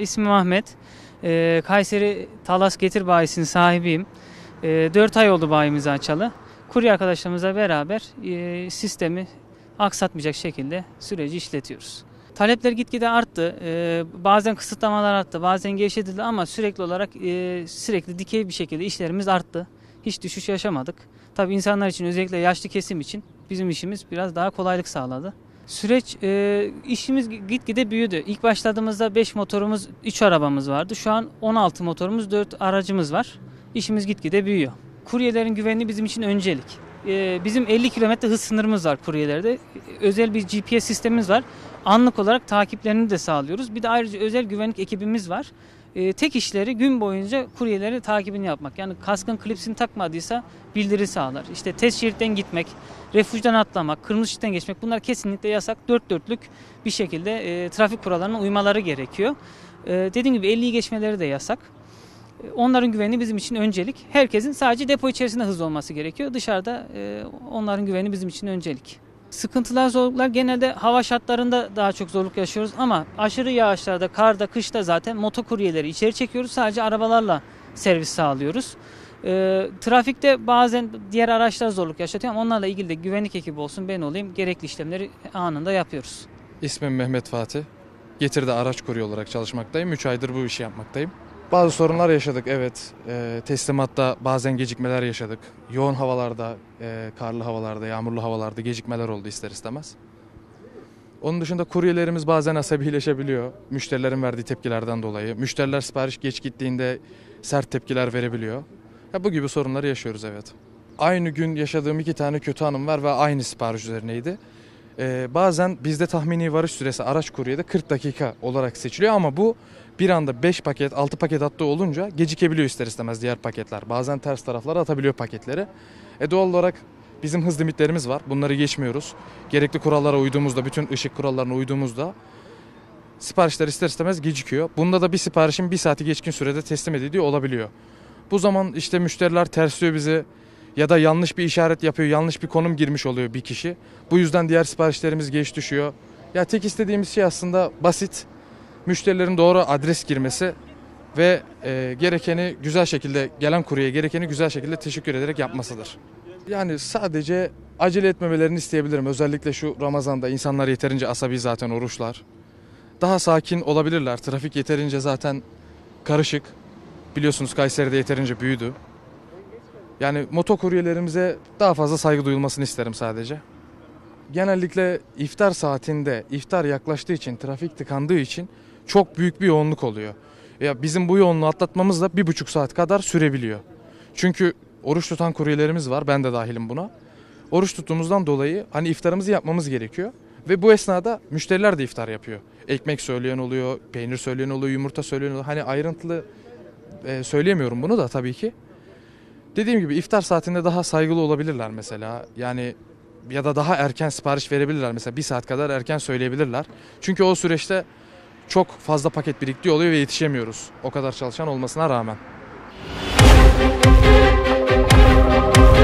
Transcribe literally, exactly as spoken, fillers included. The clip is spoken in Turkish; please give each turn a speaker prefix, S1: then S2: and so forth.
S1: İsmim Ahmet. Ee, Kayseri Talas Getir Bayisi'nin sahibiyim. Ee, dört ay oldu bayimizi açalı. Kurye arkadaşlarımızla beraber e, sistemi aksatmayacak şekilde süreci işletiyoruz. Talepler gitgide arttı. Ee, bazen kısıtlamalar arttı, bazen gevşetildi ama sürekli olarak e, sürekli dikey bir şekilde işlerimiz arttı. Hiç düşüş yaşamadık. Tabii insanlar için, özellikle yaşlı kesim için bizim işimiz biraz daha kolaylık sağladı. Süreç, e, işimiz gitgide büyüdü. İlk başladığımızda beş motorumuz, üç arabamız vardı. Şu an on altı motorumuz, dört aracımız var. İşimiz gitgide büyüyor. Kuryelerin güvenliği bizim için öncelik. E, bizim elli kilometre hız sınırımız var kuryelerde. Özel bir G P S sistemimiz var. Anlık olarak takiplerini de sağlıyoruz. Bir de ayrıca özel güvenlik ekibimiz var. E, tek işleri gün boyunca kuryeleri takibini yapmak. Yani kaskın klipsini takmadıysa bildiri sağlar. İşte test şeritten gitmek, refüjden atlamak, kırmızı ışıktan geçmek, bunlar kesinlikle yasak. Dört dörtlük bir şekilde e, trafik kurallarına uymaları gerekiyor. E, dediğim gibi elliyi geçmeleri de yasak. E, onların güvenliği bizim için öncelik. Herkesin sadece depo içerisinde hızlı olması gerekiyor. Dışarıda e, onların güvenliği bizim için öncelik. Sıkıntılar, zorluklar genelde hava şartlarında daha çok zorluk yaşıyoruz ama aşırı yağışlarda, karda, kışta zaten motokuryeleri içeri çekiyoruz. Sadece arabalarla servis sağlıyoruz. E, trafikte bazen diğer araçlar zorluk yaşatıyor ama onlarla ilgili de güvenlik ekibi olsun, ben olayım, gerekli işlemleri anında yapıyoruz.
S2: İsmim Mehmet Fatih. Getir'de araç kurye olarak çalışmaktayım. üç aydır bu işi yapmaktayım. Bazı sorunlar yaşadık, evet. E, teslimatta bazen gecikmeler yaşadık. Yoğun havalarda, e, karlı havalarda, yağmurlu havalarda gecikmeler oldu ister istemez. Onun dışında kuryelerimiz bazen asabileşebiliyor. Müşterilerin verdiği tepkilerden dolayı. Müşteriler sipariş geç gittiğinde sert tepkiler verebiliyor. Ya bu gibi sorunları yaşıyoruz, evet. Aynı gün yaşadığım iki tane kötü anım var ve aynı sipariş üzerineydi. Ee, bazen bizde tahmini varış süresi araç kuryede kırk dakika olarak seçiliyor ama bu bir anda beş paket, altı paket attığı olunca gecikebiliyor ister istemez diğer paketler. Bazen ters taraflara atabiliyor paketleri. E doğal olarak bizim hız limitlerimiz var. Bunları geçmiyoruz. Gerekli kurallara uyduğumuzda, bütün ışık kurallarına uyduğumuzda siparişler ister istemez gecikiyor. Bunda da bir siparişin bir saati geçkin sürede teslim edildiği olabiliyor. Bu zaman işte müşteriler tersliyor bizi ya da yanlış bir işaret yapıyor, yanlış bir konum girmiş oluyor bir kişi. Bu yüzden diğer siparişlerimiz geç düşüyor. Ya tek istediğimiz şey aslında basit. Müşterilerin doğru adres girmesi ve e, gerekeni güzel şekilde, gelen kuryeye gerekeni güzel şekilde teşekkür ederek yapmasıdır. Yani sadece acele etmemelerini isteyebilirim. Özellikle şu Ramazan'da insanlar yeterince asabi, zaten oruçlar. Daha sakin olabilirler. Trafik yeterince zaten karışık. Biliyorsunuz Kayseri'de yeterince büyüdü. Yani motokuryelerimize daha fazla saygı duyulmasını isterim sadece. Genellikle iftar saatinde, iftar yaklaştığı için, trafik tıkandığı için çok büyük bir yoğunluk oluyor. Ya bizim bu yoğunluğu atlatmamız da bir buçuk saat kadar sürebiliyor. Çünkü oruç tutan kuryelerimiz var, ben de dahilim buna. Oruç tuttuğumuzdan dolayı hani iftarımızı yapmamız gerekiyor. Ve bu esnada müşteriler de iftar yapıyor. Ekmek söyleyen oluyor, peynir söyleyen oluyor, yumurta söyleyen oluyor. Hani ayrıntılı e, söyleyemiyorum bunu da tabii ki. Dediğim gibi iftar saatinde daha saygılı olabilirler mesela. Yani ya da daha erken sipariş verebilirler. Mesela bir saat kadar erken söyleyebilirler. Çünkü o süreçte çok fazla paket biriktiği oluyor ve yetişemiyoruz. O kadar çalışan olmasına rağmen.